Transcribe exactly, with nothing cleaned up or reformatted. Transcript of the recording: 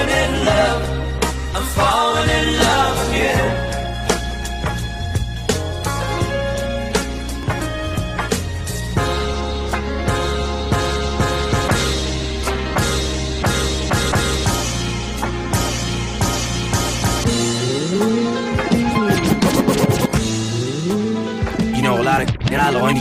falling in love. I'm falling in love again. You know, a lot of, and I